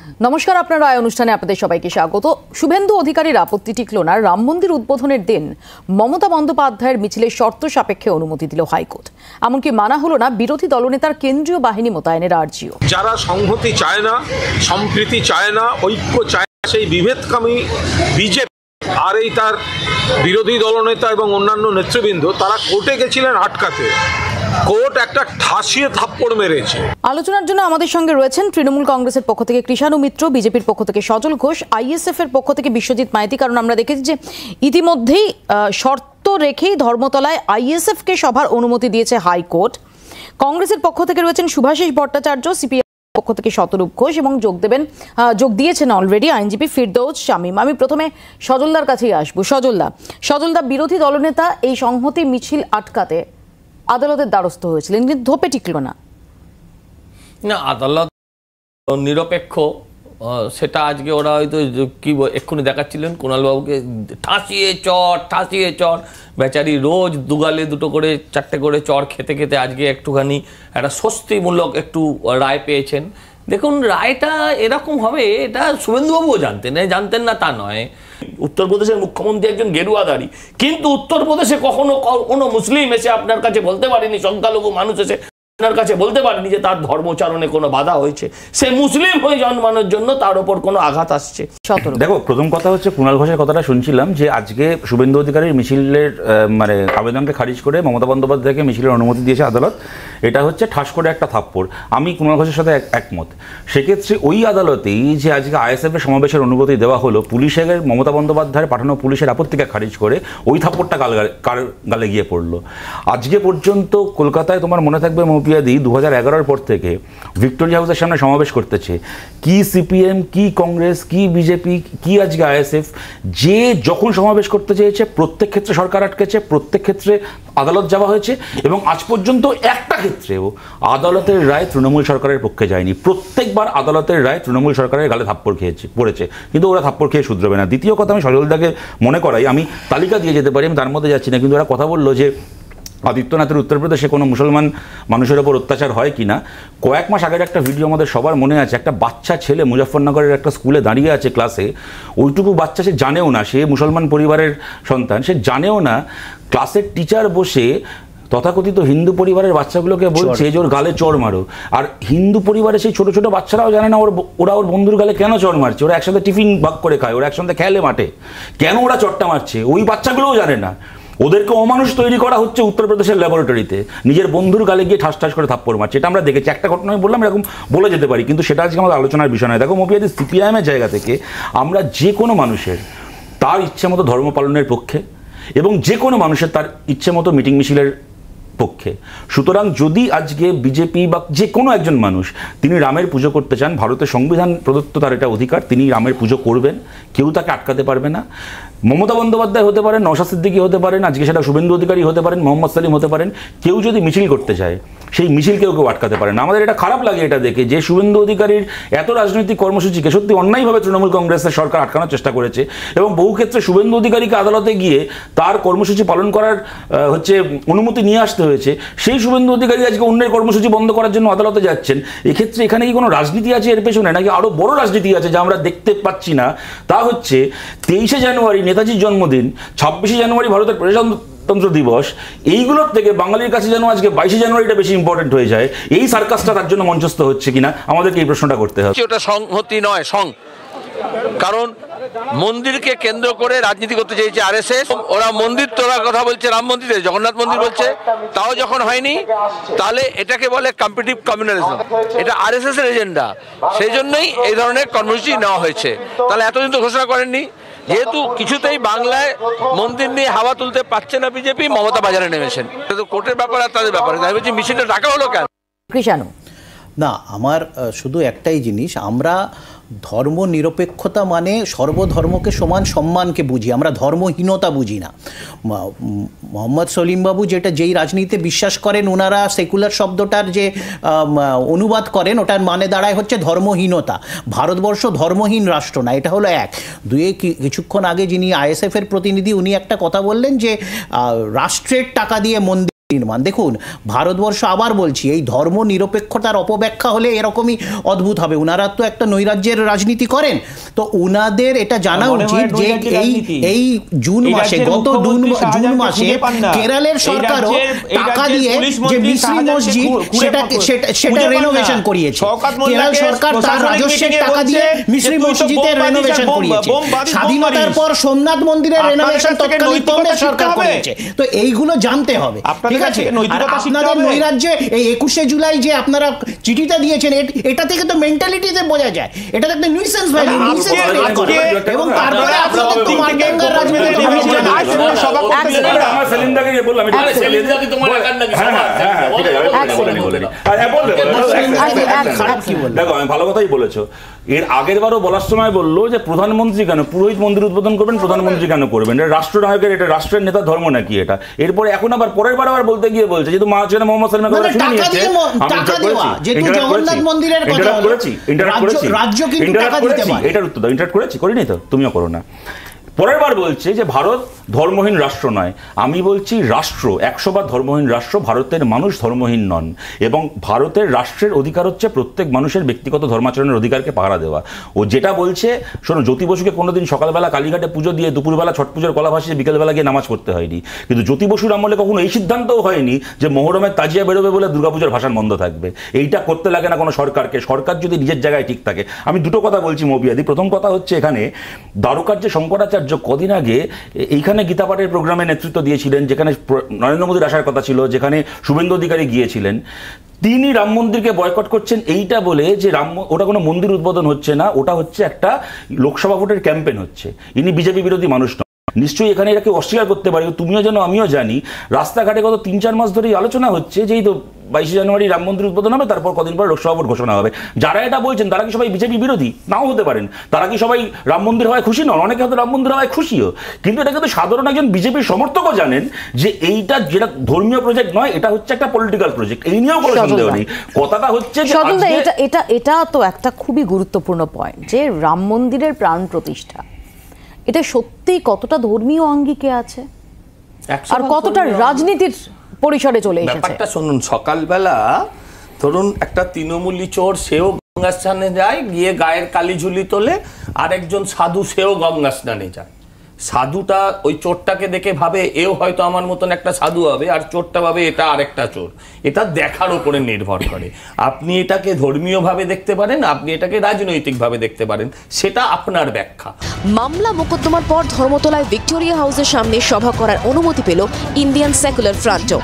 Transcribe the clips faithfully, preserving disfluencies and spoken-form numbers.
নমস্কার, আপনার রায় অনুষ্ঠানে আপনাদের সবাইকে স্বাগত। শুভেন্দু অধিকারীর আপত্তি টিকল না। রাম মন্দির উদ্বোধনের দিন মমতা বন্দ্যোপাধ্যায়ের মিছিলের শর্ত সাপেক্ষে অনুমতি দিল হাইকোর্ট। এমনকি মানা হলো না বিরোধী দলনেতার কেন্দ্রীয় বাহিনী মোতায়েনের আর্জিও। যারা সংহতি চায় না, সম্প্রীতি চায় না, ঐক্য চায় না, সেই বিভেদকামী বিজেপি আর এই তার বিরোধী দলনেতা এবং অন্যান্য নেতৃবৃন্দ তারা কোর্টে গেছিলেন আটকাতে। কোর্ট একটা ঠাসিয়ে থাপ্পড় মেরেছে। আলোচনার জন্য আমাদের সঙ্গে রয়েছেন তৃণমূল কংগ্রেসের পক্ষ থেকে কৃষাণু মিত্র, বিজেপির পক্ষ থেকে সজল ঘোষ, আইএসএফ এর পক্ষ থেকে বিশ্বজিৎ মাইতি। কারণ আমরা দেখেছি যে ইতিমধ্যেই শর্ত রেখেই ধর্মতলায় আইএসএফ কে সভার অনুমতি দিয়েছে হাইকোর্ট। কংগ্রেসের পক্ষ থেকে রয়েছেন শুভাশিস ভট্টাচার্য, সিপিএম পক্ষ থেকে শতরূপ ঘোষ এবং যোগ দেবেন যোগ দিয়েছেন অলরেডি আইনজীবী ফিরদৌস শামীম। আমি প্রথমে সজলদার কাছেই আসবো। সজলদা সজলদা বিরোধী দলনেতা এই সংহতি মিছিল আটকাতে আদালতের দ্বারস্থ হয়েছিলেন, কিন্তু ধোপে টিকল না। না, আদালত নিরপেক্ষ সেটা আজকে ওরা হয়তো কি এক্ষুনি দেখাচ্ছিলেন কুণালবাবুকে ঠাসিয়ে চর ঠাসিয়ে চর। বেচারি রোজ দুগালে দুটো করে চারটে করে চর খেতে খেতে আজকে একটুখানি একটা স্বস্তিমূলক একটু রায় পেয়েছেন। দেখুন, রায়টা এরকম হবে এটা শুভেন্দুবাবুও জানতেন, জানতেন না তা নয়। উত্তরপ্রদেশের মুখ্যমন্ত্রী একজন গেরুয়াদারি, কিন্তু উত্তরপ্রদেশে কখনো কোনো মুসলিম এসে আপনার কাছে বলতে পারেনি, সংখ্যালঘু মানুষ এসে আপনার কাছে বলতে পারেনি যে তার ধর্মচারণে কোনো বাধা হয়েছে। সে মুসলিম হয়ে জন্মানোর জন্য তার ওপর কোনো আঘাত আসছে। দেখো, প্রথম কথা হচ্ছে কুণাল ঘোষের কথাটা শুনছিলাম যে আজকে শুভেন্দু অধিকারীর মিছিলের মানে আবেদনকে খারিজ করে মমতা বন্দ্যোপাধ্যায়কে মিছিলের অনুমতি দিয়েছে আদালত। এটা হচ্ছে ঠাস করে একটা থাপ্পড়। আমি কুণাল ঘোষের সাথে একমত। সেক্ষেত্রে ওই আদালতেই যে আজকে আইএসএফের সমাবেশের অনুমতি দেওয়া হলো, পুলিশের মমতা বন্দ্যোপাধ্যায়ের পাঠানো পুলিশের আপত্তিকে খারিজ করে ওই থাপ্পড়টা গাল কার গালে গিয়ে পড়লো। আজকে পর্যন্ত কলকাতায় তোমার মনে থাকবে মৌপিয়াদি দু হাজার এগারোর পর থেকে ভিক্টোরিয়া হাউসের সামনে সমাবেশ করতেছে। কি সিপিএম, কি কংগ্রেস, কি বিজেপি, কি আজকে আইএসএফ, যে যখন সমাবেশ করতে চেয়েছে প্রত্যেক ক্ষেত্রে সরকার আটকেছে, প্রত্যেক ক্ষেত্রে আদালত যাওয়া হয়েছে এবং আজ পর্যন্ত একটা ক্ষেত্রেও আদালতের রায় তৃণমূল সরকারের পক্ষে যায়নি। প্রত্যেকবার আদালতের রায় তৃণমূল সরকারের গালে থাপ্পড় খেয়েছে পড়েছে, কিন্তু ওরা থাপ্পড় খেয়ে শুধরবে না। দ্বিতীয় কথা, আমি সজলদাকে মনে করাই, আমি তালিকা দিয়ে যেতে পারি, আমি তার মধ্যে যাচ্ছি না, কিন্তু ওরা কথা বললো যে আদিত্যনাথের উত্তরপ্রদেশে কোনো মুসলমান মানুষের ওপর অত্যাচার হয় কি না। কয়েক মাস আগের একটা ভিডিও আমাদের সবার মনে আছে, একটা বাচ্চা ছেলে মুজফ্ফরনগরের একটা স্কুলে দাঁড়িয়ে আছে ক্লাসে। ওইটুকু বাচ্চা, সে জানেও না সে মুসলমান পরিবারের সন্তান, সে জানেও না ক্লাসের টিচার বসে তথাকথিত হিন্দু পরিবারের বাচ্চাগুলোকে বলছে যে ওর গালে চড় মারো। আর হিন্দু পরিবারের সেই ছোটো ছোটো বাচ্চারাও জানে না ওর ওরা ওর বন্ধুর গালে কেন চড় মারছে। ওরা একসাথে টিফিন ভাগ করে খায়, ওরা একসাথে খেলে মাঠে, কেন ওরা চড়টা মারছে ওই বাচ্চাগুলোও জানে না। ওদেরকে অমানুষ তৈরি করা হচ্ছে উত্তরপ্রদেশের ল্যাবরেটরিতে, নিজের বন্ধুর গালে গিয়ে ঠাস ঠাস করে থাপ্পড় মারছে। এটা আমরা দেখেছি। একটা ঘটনা আমি বললাম, এরকম বলে যেতে পারি, কিন্তু সেটা আজকে আমাদের আলোচনার বিষয় নয়। দেখো মৌপিয়াদি, সিপিআইএমের জায়গা থেকে আমরা যে কোনো মানুষের তার ইচ্ছে মতো ধর্ম পালনের পক্ষে এবং যে কোনো মানুষের তার ইচ্ছে মতো মিটিং মিছিলের পক্ষে। সুতরাং যদি আজকে বিজেপি বা যে কোনো একজন মানুষ তিনি রামের পুজো করতে চান, ভারতের সংবিধান প্রদত্ত তার এটা অধিকার, তিনি রামের পুজো করবেন, কেউ তাকে আটকাতে পারবে না। মমতা বন্দ্যোপাধ্যায় হতে পারেন, নওশাদ সিদ্দিকী হতে পারেন, আজকে সেটা শুভেন্দু অধিকারী হতে পারেন, মোহাম্মদ সালিম হতে পারেন, কেউ যদি মিছিল করতে চায় সেই মিছিল কেউ কেউ আটকাতে পারে না। আমাদের এটা খারাপ লাগে এটা দেখে যে শুভেন্দু অধিকারীর এত রাজনৈতিক কর্মসূচিকে সত্যি অন্যায়ভাবে তৃণমূল কংগ্রেসের সরকার আটকানোর চেষ্টা করেছে এবং বহু ক্ষেত্রে শুভেন্দু অধিকারীকে আদালতে গিয়ে তার কর্মসূচি পালন করার হচ্ছে অনুমতি নিয়ে আসতে হয়েছে। সেই শুভেন্দু অধিকারী আজকে অন্যের কর্মসূচি বন্ধ করার জন্য আদালতে যাচ্ছেন। এক্ষেত্রে এখানে কি কোনো রাজনীতি আছে এর পেছনে, নাকি আরও বড় রাজনীতি আছে যা আমরা দেখতে পাচ্ছি না? তা হচ্ছে তেইশে জানুয়ারি নেতাজির জন্মদিন, ছাব্বিশে জানুয়ারি ভারতের প্রজাতন্ত্র দিবস, এইগুলোর থেকে বাঙালির কাছে যেন আজকে বাইশে জানুয়ারিটা বেশি ইম্পর্টেন্ট হয়ে যায়। এই সার্কাসটা তার জন্য মঞ্চস্থ হচ্ছে কিনা আমাদেরকে এই প্রশ্নটা করতে হবে। ওটা সংহতি নয়, সং কারণ মন্দিরকে কেন্দ্র করে রাজনীতি করতে চেয়েছে আরএসএস। ওরা মন্দির তোলার কথা বলছে, রাম মন্দির, জগন্নাথ মন্দির বলছে, তাও যখন হয়নি তাহলে এটাকে বলে কম্পিটিটিভ কমিউনালিজম। এটা আরএসএস এর এজেন্ডা, সেই জন্যই এই ধরনের কর্মসূচি নেওয়া হয়েছে। তাহলে এতদিন তো ঘোষণা করেননি, যেহেতু কিছুতেই বাংলায় মন্দির নিয়ে হাওয়া তুলতে পারছে না বিজেপি, মমতা বাজারে নেমেছেন। কোর্টের ব্যাপার আর তাদের ব্যাপারে তাই বলছি মিছিলটা ডাকা হলো কেন? কৃষাণু না, আমার শুধু একটাই জিনিস, আমরা ধর্ম নিরপেক্ষতা মানে সর্বধর্মকে সমান সম্মানকে বুঝি, আমরা ধর্মহীনতা বুঝি না। মোহাম্মদ সলিমবাবু যেটা যেই রাজনীতিতে বিশ্বাস করেন, ওনারা সেকুলার শব্দটার যে অনুবাদ করেন ওটার মানে দাঁড়ায় হচ্ছে ধর্মহীনতা। ভারতবর্ষ ধর্মহীন রাষ্ট্র না, এটা হলো এক। দুয়ে কিছুক্ষণ আগে যিনি আইএসএফের প্রতিনিধি উনি একটা কথা বললেন যে রাষ্ট্রের টাকা দিয়ে মন্দির নির্মাণ। দেখুন, ভারতবর্ষ, আবার বলছি, এই ধর্ম নিরপেক্ষতার অপব্যাখ্যা হলে এরকমই অদ্ভুত হবে। উনারা তো একটা নৈরাজ্যের রাজনীতি করেন, তো উনাদের এটা জানা উচিত যে এই এই জুন মাসে, গত জুন জুন মাসে কেরলের সরকারও টাকা দিয়ে যে মিশ্রি মসজিদ সেটা সেটা রেনোভেশন করিয়েছে। কেরল সরকার তার রাজস্বের টাকা দিয়ে মিশ্রি মসজিদের রেনোভেশন করিয়েছে। স্বাধীনতার পর সোমনাথ মন্দিরের রেনোভেশন তৎকালীন কংগ্রেস সরকার করেছে। তো এইগুলো জানতে হবে, ঠিক আছে? আপনাদের নৈরাজ্যে এই একুশে জুলাই যে আপনারা চিঠিটা দিয়েছেন, এটা থেকে তো মেন্টালিটিতে বোঝা যায় এটা একটা নিউসেন্স ভ্যালু, নিউসেন্স ক্রিয়েট করে, এবং তারপরে আপনাদের তো মারদাঙ্গার রাজনীতি। আমার সেলিমদাকে বললাম, আমি সেলিমদাকে তোমার একার নাকি সবার, হ্যাঁ হ্যাঁ ঠিক আছে, বলে বলে আর বলবে, দেখো আমি ভালো কথাই বলেছো। এর আগের বারও বলার সময় বললো যে প্রধানমন্ত্রী কেন পুরোহিত মন্দির উদ্বোধন করবেন, প্রধানমন্ত্রী কেন করবেন, এটা রাষ্ট্রনায়কের, এটা রাষ্ট্রের নেতা ধর্ম নাকি এটা? এরপরে এখন আবার পরের বার আবার বলতে গিয়ে বলছে যেহেতু মা হচ্ছে মোহাম্মদ সাল্লামের কথা শুনে নিয়েছে, ইন্টারাক্ট করেছি ইন্টারাক্ট করেছি ইন্টারাক্ট করেছি এটার উত্তর দাও। ইন্টারাক্ট করেছি, করিনি তো? তুমিও করো না। পরের বার বলছে যে ভারত ধর্মহীন রাষ্ট্র নয়। আমি বলছি রাষ্ট্র একশো বার ধর্মহীন রাষ্ট্র, ভারতের মানুষ ধর্মহীন নন, এবং ভারতের রাষ্ট্রের অধিকার হচ্ছে প্রত্যেক মানুষের ব্যক্তিগত ধর্মাচরণের অধিকারকে পাহারা দেওয়া। ও যেটা বলছে, শোনো, জ্যোতি বসুকে কোনোদিন সকালবেলা কালীঘাটে পুজো দিয়ে দুপুরবেলা ছট পুজোর কলা ভাসিয়ে বিকেলবেলা গিয়ে নামাজ পড়তে হয়নি, কিন্তু জ্যোতি বসুর আমলে কখনো এই সিদ্ধান্তও হয়নি যে মহরমের তাজিয়া বেরোবে বলে দুর্গাপূজার ভাষণ বন্ধ থাকবে। এইটা করতে লাগে না কোনো সরকারকে, সরকার যদি নিজের জায়গায় ঠিক থাকে। আমি দুটো কথা বলছি মবিয়াদি। প্রথম কথা হচ্ছে, এখানে দ্বারকার যে শঙ্করাচার্য কদিন আগে এইখানে গীতাপাঠের প্রোগ্রামে নেতৃত্ব দিয়েছিলেন, যেখানে নরেন্দ্র মোদীর আসার কথা ছিল, যেখানে শুভেন্দু অধিকারী গিয়েছিলেন, তিনি রাম মন্দিরকে বয়কট করছেন এইটা বলে যে রাম ওটা কোনো মন্দির উদ্বোধন হচ্ছে না, ওটা হচ্ছে একটা লোকসভা ভোটের ক্যাম্পেইন হচ্ছে। ইনি বিজেপি বিরোধী মানুষ নয়, নিশ্চয়ই এখানে এটাকে অস্বীকার করতে পারি। তুমিও জানো, আমিও জানি, রাস্তাঘাটে গত তিন চার মাস ধরেই আলোচনা হচ্ছে যে এই তো বাইশে জানুয়ারি রাম মন্দির উদ্বোধন হবে, তারপর কদিন পর লোকসভা ভোট ঘোষণা হবে। যারা এটা বলছেন তারা কি সবাই বিজেপি বিরোধী? নাও হতে পারেন। তারা কি সবাই রাম মন্দির হওয়ায় খুশি নন? অনেকে হয়তো রাম মন্দির হওয়ায় খুশিও, কিন্তু এটা কিন্তু সাধারণ একজন বিজেপির সমর্থকও জানেন যে এইটা যেটা ধর্মীয় প্রজেক্ট নয়, এটা হচ্ছে একটা পলিটিক্যাল প্রজেক্ট। এই নিয়েও কোনো সন্দেহ নেই। কথাটা হচ্ছে যে এটা এটা এটা তো একটা খুবই গুরুত্বপূর্ণ পয়েন্ট যে রাম মন্দিরের প্রাণ প্রতিষ্ঠা, এটা সত্যিই কতটা ধর্মীয় আঙ্গিকে আছে আর কতটা রাজনীতির পরিসরে চলে এসেছে। ব্যাপারটা শুনুন, সকালবেলা ধরুন একটা তৃণমূলী চোর, সেও গঙ্গা স্নানে যায়, গিয়ে গায়ের কালি ঝুলি তোলে, আর একজন সাধু, সেও গঙ্গা স্নানে যায়। সাধুটা ওই চোরটাকে দেখে ভাবে এও হয়তো আমার মতন একটা সাধু হবে, আর চোরটা ভাবে এটা আরেকটা চোর। এটা দেখার উপরে নির্ভর করে। আপনি এটাকে ধর্মীয়ভাবে দেখতে পারেন, আপনি এটাকে রাজনৈতিকভাবে দেখতে পারেন, সেটা আপনার ব্যাখ্যা। মামলা মোকদ্দমার পর ধর্মতলায় ভিক্টোরিয়া হাউসের সামনে সভা করার অনুমতি পেল ইন্ডিয়ান সেকুলার ফ্রন্টও।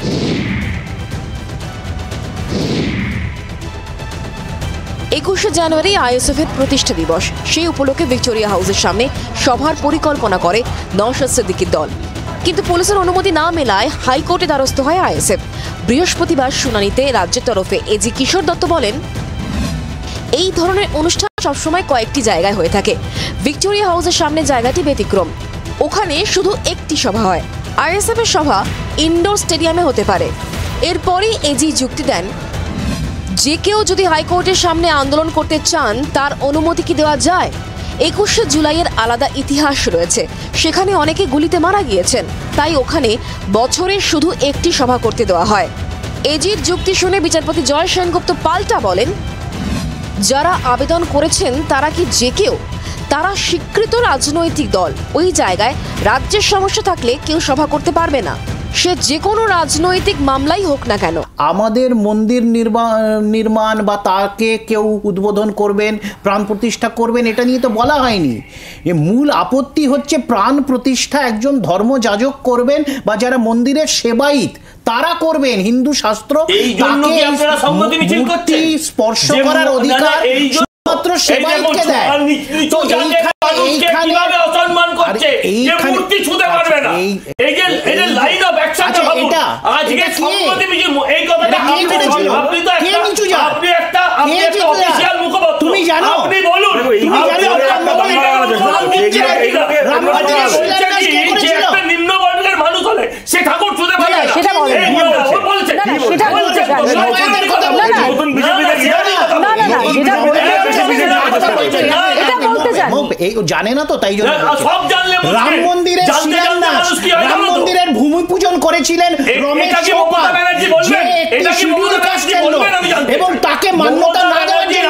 একুশে জানুয়ারি আইএসএফ এর প্রতিষ্ঠা দিবস, সেই উপলক্ষে ভিক্টোরিয়া হাউসের সামনে সভার পরিকল্পনা করে নওশাদ সিদ্দিকীর দল, কিন্তু পুলিশের অনুমতি না মেলায় হাইকোর্টে দ্বারস্থ হয় আইএসএফ। বৃহস্পতিবার শুনানিতে রাজ্যের তরফে এজি কিশোর দত্ত বলেন, এই ধরনের অনুষ্ঠান সবসময় কয়েকটি জায়গায় হয়ে থাকে, ভিক্টোরিয়া হাউসের সামনে জায়গাটি ব্যতিক্রম, ওখানে শুধু একটি সভা হয়। আইএসএফ এর সভা ইনডোর স্টেডিয়ামে হতে পারে। এরপরই এজি যুক্তি দেন, যে কেউ যদি হাইকোর্টের সামনে আন্দোলন করতে চান তার অনুমতি কি দেওয়া যায়? একুশে জুলাইয়ের আলাদা ইতিহাস রয়েছে, সেখানে অনেকে গুলিতে মারা গিয়েছেন, তাই ওখানে বছরে শুধু একটি সভা করতে দেওয়া হয়। এজির যুক্তি শুনে বিচারপতি জয় সেনগুপ্ত পাল্টা বলেন, যারা আবেদন করেছেন তারা কি যে কেউ? তারা স্বীকৃত রাজনৈতিক দল। ওই জায়গায় রাজ্যের সমস্যা থাকলে কেউ সভা করতে পারবে না, সে যে কোনো রাজনৈতিক মামলাই হোক না কেন। আমাদের মন্দির নির্মাণ বা তাকে কেউ উদ্বোধন করবেন, প্রাণ প্রতিষ্ঠা করবেন, এটা নিয়ে তো বলা হয়নি। এ মূল আপত্তি হচ্ছে প্রাণ প্রতিষ্ঠা একজন ধর্মযাজক করবেন বা যারা মন্দিরের সেবায়িত তারা করবেন। হিন্দু শাস্ত্র মূর্তি স্পর্শ করার অধিকার মাত্র সেবায়িতকে দেয়। তো এইখানে অসম্মান করছে যে মূর্তি ছুঁতে পারবে না, এই যে এই যে লাইন অফ অ্যাকশনটা ভাবুন। আজকে সম্মতি মিছিল, এই কথাটা আপনি আপনি তো একটা আপনি একটা আপনি একটা অফিশিয়াল মুখপাত্র, তুমি জানো, আপনি বলুন, তুমি জানো যে একটা নিম্ন বর্গের মানুষ হলে সে ঠাকুর ছুঁতে পারবে না, সেটা বলেন, বলছে সেটা বলছে না না না, যেটা বলতে জানি। এই জানে না তো, তাই জন্য সব জানলে রাম মন্দিরের শিলান্যাস, রাম মন্দিরের ভূমি পূজন করেছিলেন রমেশ চৌপাল, যে একটি শিডিউল কাস্ট ছিল এবং তাকে মান্যতা না দেওয়ার জন্য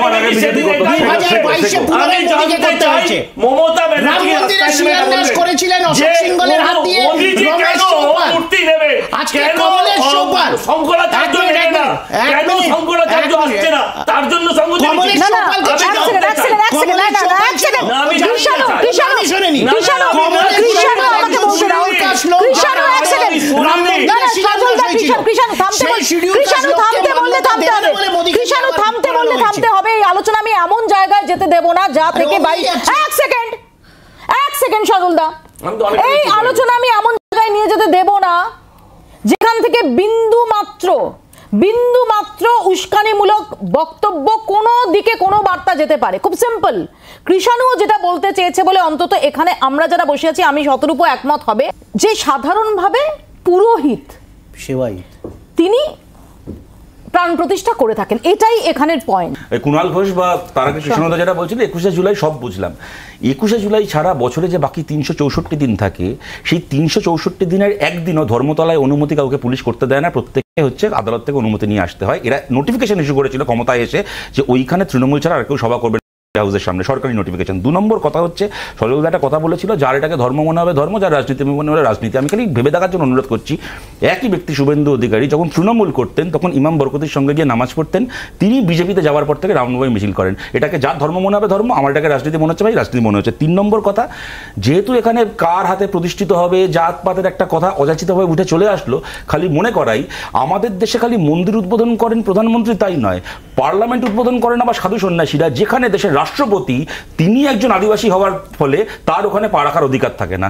দুই হাজার বাইশে পুনরায় মোদীকে করতে হয়েছে। মমতা রাম মন্দিরের শিলান্যাস করেছিলেন অশোক সিংহলের হাত দিয়ে রমেশ চৌপাল। আজকে কমলেশ চৌপাল শঙ্করাচার্য নেবে না, কেন শঙ্করাচার্য আসছে না, তার জন্য সংগঠন কমলেশ না, না, চৌপালকে এক ছিল। সেকেন্ড, এক সেকেন্ড, এক সেকেন্ড, না, না, না, এক সেকেন্ড। না, আমি জানি কৃষাণু, না। কৃষাণু, আমি শুনিনি। কৃষাণু, কমলেশ কৃষাণু, চৌপাল আমাকে একজন বলতে দাও। শিডিউল কাস্ট লোক। কৃষাণু, এক সেকেন্ড। রাম না, মন্দিরের না, শিলান্যাস সজলদা, হয়েছিল। কৃষাণু, কৃষাণু, থামতে সেই বল- শিডিউল কৃষাণু, কাস্ট থামতে লোককে বললে মান্যতা থামতে দেবে হবে। না বলে মোদীকে কৃষাণু, আবার থামতে করানো বললে হয়েছে। থামতে হবে। এই আলোচনা আমি এমন জায়গায় যেতে দেব না যা থেকে ওই বাইরে। যাচ্ছে। এক সেকেন্ড, এক সেকেন্ড সজলদা, আমি তো অনেক এই কিছু বলি। আলোচনা আমি এমন জায়গায় নিয়ে যেতে দেব না যেখান থেকে বিন্দু মাত্র বিন্দু মাত্র উস্কানিমূলক বক্তব্য কোনো দিকে কোনো বার্তা যেতে পারে। খুব সিম্পল। কৃষাণুও যেটা বলতে চেয়েছে বলে অন্তত এখানে আমরা যারা বসে আছি আমি শতরূপ একমত হবে যে সাধারণভাবে পুরোহিত সেবায়িত তিনি প্রাণ প্রতিষ্ঠা করে থাকেন, এটাই এখানের পয়েন্ট। এই কুণাল ঘোষ বা তারা কৃষ্ণদা যেটা বলছিল একুশে জুলাই সব বুঝলাম। একুশে জুলাই ছাড়া বছরে যে বাকি তিনশো চৌষট্টি দিন থাকে সেই তিনশো চৌষট্টি দিনের একদিনও ধর্মতলায় অনুমতি কাউকে পুলিশ করতে দেয় না, প্রত্যেকে হচ্ছে আদালত থেকে অনুমতি নিয়ে আসতে হয়। এরা নোটিফিকেশন ইস্যু করেছিল ক্ষমতায় এসে যে ওইখানে তৃণমূল ছাড়া আর কেউ সভা করবে হাউসের সামনে, সরকারি নোটিফিকেশন। দু নম্বর কথা হচ্ছে সজলদা একটা কথা বলেছিল যার এটাকে ধর্ম মনে হবে ধর্ম, যার রাজনীতি মনে হবে রাজনীতি। আমি খালি ভেবে দেখার জন্য অনুরোধ করছি, একই ব্যক্তি শুভেন্দু অধিকারী যখন তৃণমূল করতেন তখন ইমাম বরকতির সঙ্গে গিয়ে নামাজ পড়তেন, তিনি বিজেপিতে যাওয়ার পর থেকে রামনবমী মিছিল করেন। এটাকে যার ধর্ম মনে হবে ধর্ম, আমার এটাকে রাজনীতি মনে হচ্ছে ভাই রাজনীতি মনে হচ্ছে। তিন নম্বর কথা, যেহেতু এখানে কার হাতে প্রতিষ্ঠিত হবে জাতপাতের একটা কথা অযাচিতভাবে উঠে চলে আসলো, খালি মনে করাই আমাদের দেশে খালি মন্দির উদ্বোধন করেন প্রধানমন্ত্রী তাই নয়, পার্লামেন্ট উদ্বোধন করেন আবার সাধু সন্ন্যাসীরা, যেখানে দেশের রাষ্ট্রপতি তিনি একজন আদিবাসী হওয়ার ফলে তার ওখানে পা রাখার অধিকার থাকে না।